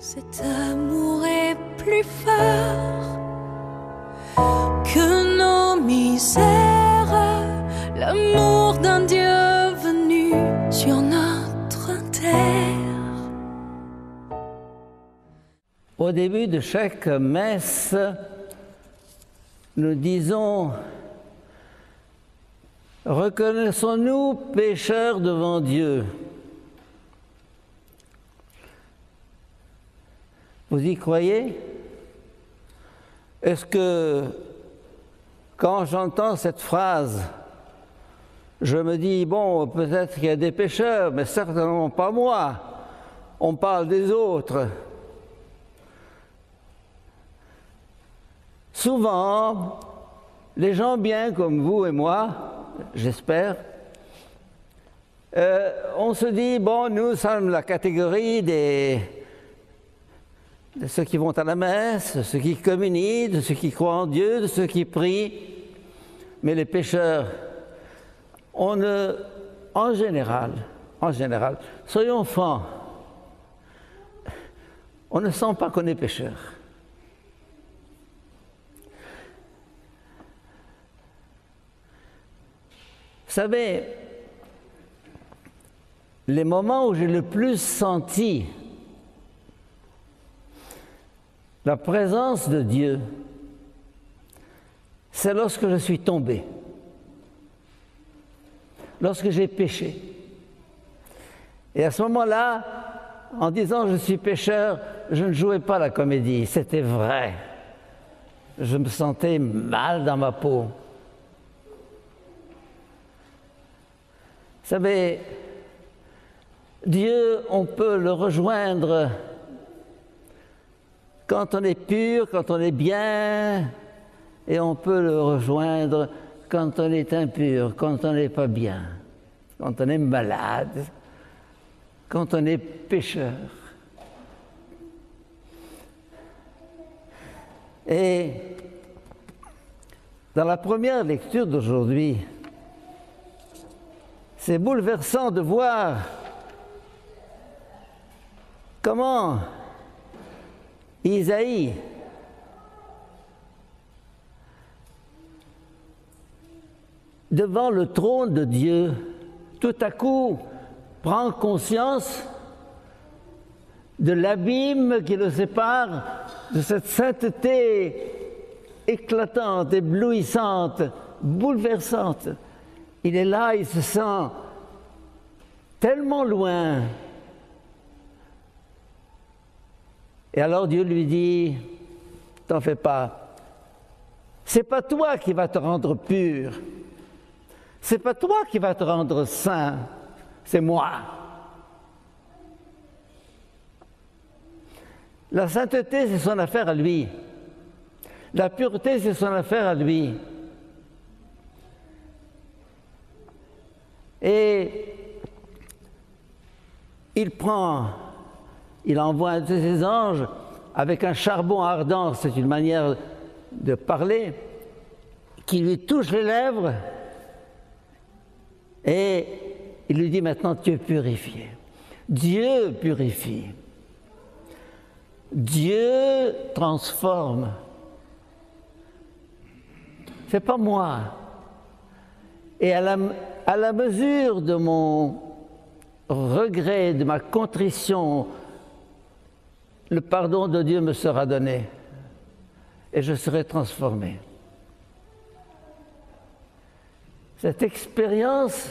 Cet amour est plus fort que nos misères, l'amour d'un Dieu venu sur notre terre. Au début de chaque messe, nous disons « Reconnaissons-nous pécheurs devant Dieu ». Vous y croyez? Est-ce que, quand j'entends cette phrase, je me dis, bon, peut-être qu'il y a des pécheurs, mais certainement pas moi. On parle des autres. Souvent, les gens bien comme vous et moi, j'espère, on se dit, bon, nous sommes la catégorie de ceux qui vont à la messe, de ceux qui communient, de ceux qui croient en Dieu, de ceux qui prient. Mais les pécheurs, en général, soyons francs, on ne sent pas qu'on est pécheur. Vous savez, les moments où j'ai le plus senti la présence de Dieu, c'est lorsque je suis tombé, lorsque j'ai péché. Et à ce moment-là, en disant je suis pécheur, je ne jouais pas la comédie, c'était vrai. Je me sentais mal dans ma peau. Vous savez, Dieu, on peut le rejoindre quand on est pur, quand on est bien, et on peut le rejoindre quand on est impur, quand on n'est pas bien, quand on est malade, quand on est pécheur. Et dans la première lecture d'aujourd'hui, c'est bouleversant de voir comment Isaïe devant le trône de Dieu, tout à coup prend conscience de l'abîme qui le sépare de cette sainteté éclatante, éblouissante, bouleversante. Il est là, il se sent tellement loin. Et alors Dieu lui dit, t'en fais pas, c'est pas toi qui vas te rendre pur, c'est pas toi qui vas te rendre saint, c'est moi. La sainteté, c'est son affaire à lui. La pureté, c'est son affaire à lui. Et il envoie un de ses anges avec un charbon ardent, c'est une manière de parler, qui lui touche les lèvres et il lui dit maintenant tu es purifié. Dieu purifie. Dieu transforme. C'est pas moi. Et à la mesure de mon regret, de ma contrition, le pardon de Dieu me sera donné et je serai transformé. Cette expérience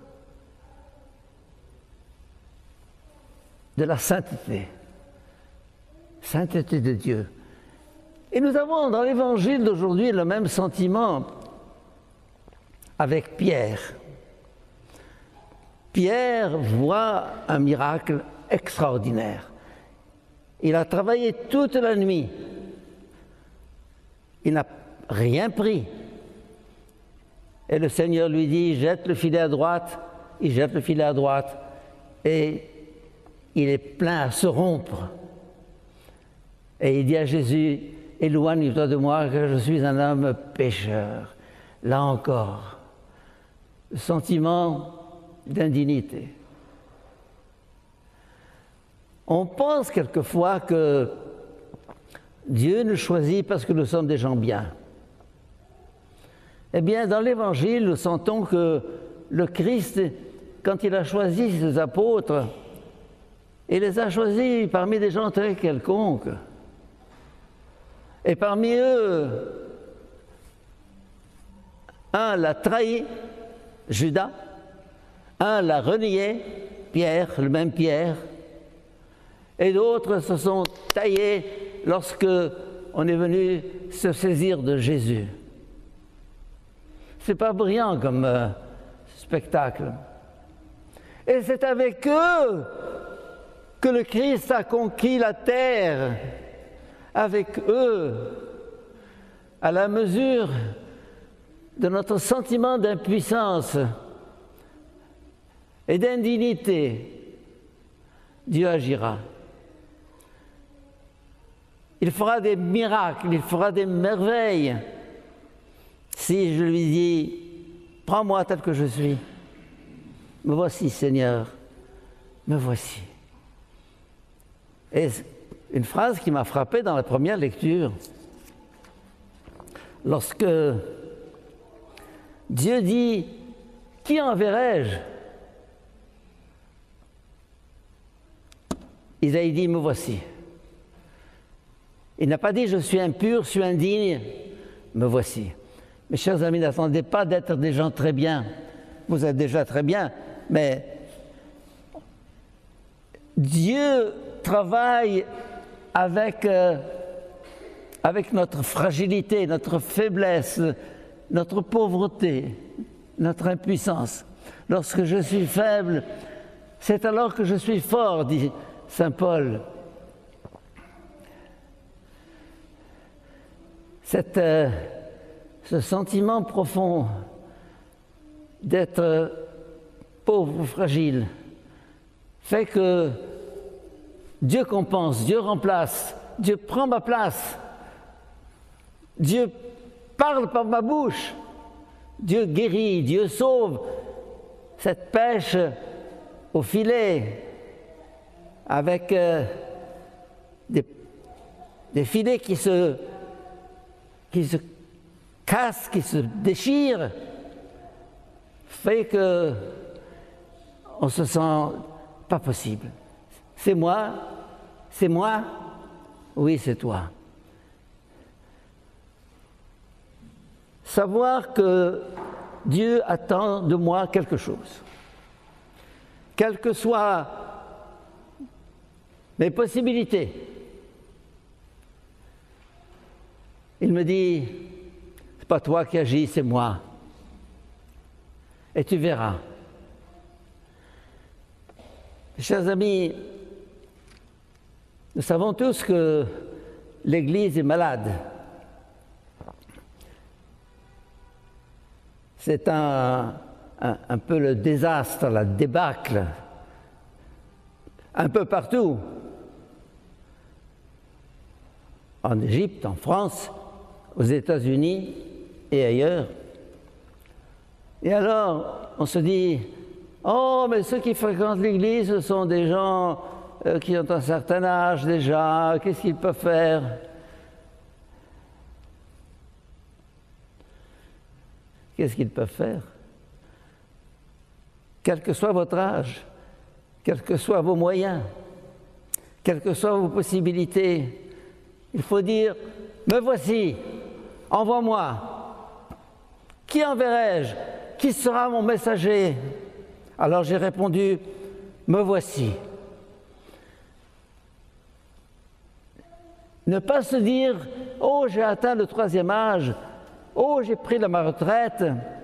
de la sainteté de Dieu. Et nous avons dans l'évangile d'aujourd'hui le même sentiment avec Pierre. Pierre voit un miracle extraordinaire. Il a travaillé toute la nuit. Il n'a rien pris. Et le Seigneur lui dit, jette le filet à droite. Il jette le filet à droite. Et il est plein à se rompre. Et il dit à Jésus, éloigne-toi de moi, que je suis un homme pécheur. Là encore, le sentiment d'indignité. On pense quelquefois que Dieu nous choisit parce que nous sommes des gens bien. Eh bien, dans l'Évangile, nous sentons que le Christ, quand il a choisi ses apôtres, il les a choisis parmi des gens très quelconques. Et parmi eux, un l'a trahi, Judas, un l'a renié, Pierre, le même Pierre, et d'autres se sont taillés lorsque on est venu se saisir de Jésus. C'est pas brillant comme spectacle. Et c'est avec eux que le Christ a conquis la terre, avec eux, à la mesure de notre sentiment d'impuissance et d'indignité, Dieu agira. Il fera des miracles, il fera des merveilles. Si je lui dis, prends-moi tel que je suis, me voici Seigneur, me voici. Et une phrase qui m'a frappé dans la première lecture, lorsque Dieu dit, qui enverrai-je? Isaïe dit, me voici. Il n'a pas dit, je suis impur, je suis indigne, me voici. Mes chers amis, n'attendez pas d'être des gens très bien. Vous êtes déjà très bien, mais Dieu travaille avec notre fragilité, notre faiblesse, notre pauvreté, notre impuissance. Lorsque je suis faible, c'est alors que je suis fort, dit saint Paul. Ce sentiment profond d'être pauvre ou fragile fait que Dieu compense, Dieu remplace, Dieu prend ma place, Dieu parle par ma bouche, Dieu guérit, Dieu sauve. Cette pêche au filet avec des filets qui se cassent, qui se déchirent, fait que on se sent pas possible. C'est moi, oui c'est toi. Savoir que Dieu attend de moi quelque chose, quelles que soient mes possibilités. Il me dit, c'est pas toi qui agis, c'est moi. Et tu verras. Chers amis, nous savons tous que l'Église est malade. C'est un peu le désastre, la débâcle, un peu partout. En Égypte, en France, aux États-Unis et ailleurs. Et alors, on se dit, oh, mais ceux qui fréquentent l'Église, ce sont des gens qui ont un certain âge déjà, qu'est-ce qu'ils peuvent faire? Qu'est-ce qu'ils peuvent faire? Quel que soit votre âge, quels que soient vos moyens, quelles que soient vos possibilités, il faut dire, me voici, envoie-moi. Qui enverrai-je? Qui sera mon messager? Alors j'ai répondu, me voici. Ne pas se dire, oh j'ai atteint le 3e âge, oh j'ai pris ma retraite.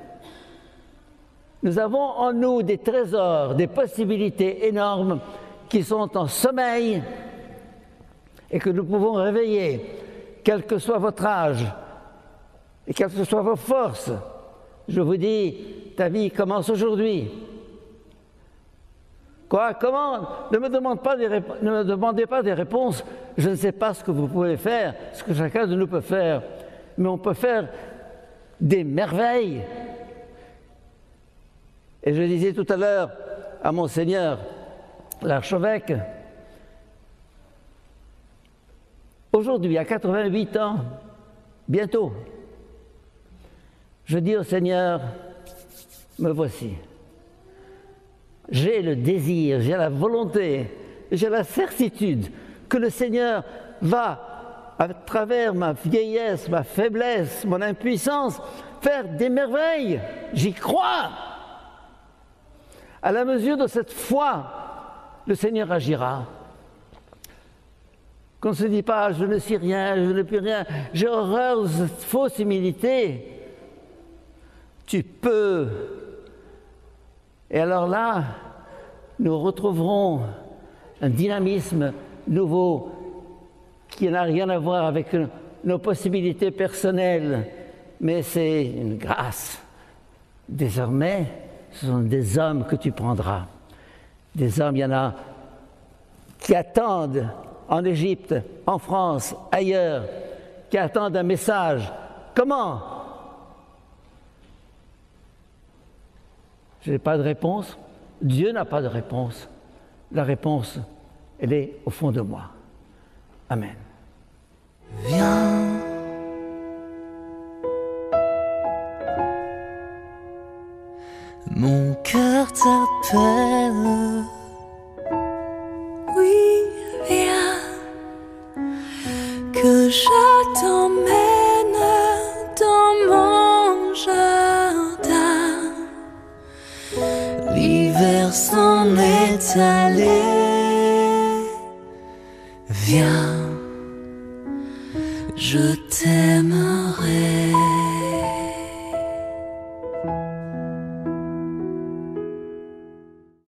Nous avons en nous des trésors, des possibilités énormes qui sont en sommeil et que nous pouvons réveiller, quel que soit votre âge et quelles que soient vos forces. Je vous dis, ta vie commence aujourd'hui. Quoi? Comment? Ne me demandez pas des réponses. Je ne sais pas ce que vous pouvez faire, ce que chacun de nous peut faire. Mais on peut faire des merveilles. Et je disais tout à l'heure à Monseigneur l'archevêque aujourd'hui, à 88 ans, bientôt, je dis au Seigneur, me voici. J'ai le désir, j'ai la volonté, j'ai la certitude que le Seigneur va, à travers ma vieillesse, ma faiblesse, mon impuissance, faire des merveilles. J'y crois. À la mesure de cette foi, le Seigneur agira. Qu'on ne se dit pas, je ne sais rien, je ne peux rien, j'ai horreur de cette fausse humilité. Tu peux. Et alors là, nous retrouverons un dynamisme nouveau qui n'a rien à voir avec nos possibilités personnelles, mais c'est une grâce. Désormais, ce sont des hommes que tu prendras. Des hommes, il y en a qui attendent en Égypte, en France, ailleurs, qui attendent un message. Comment? Je n'ai pas de réponse. Dieu n'a pas de réponse. La réponse, elle est au fond de moi. Amen. Viens, mon cœur t'appelle. Oui, viens, que je t'emmène dans mon jardin. L'hiver s'en est allé. Viens, je t'aimerai.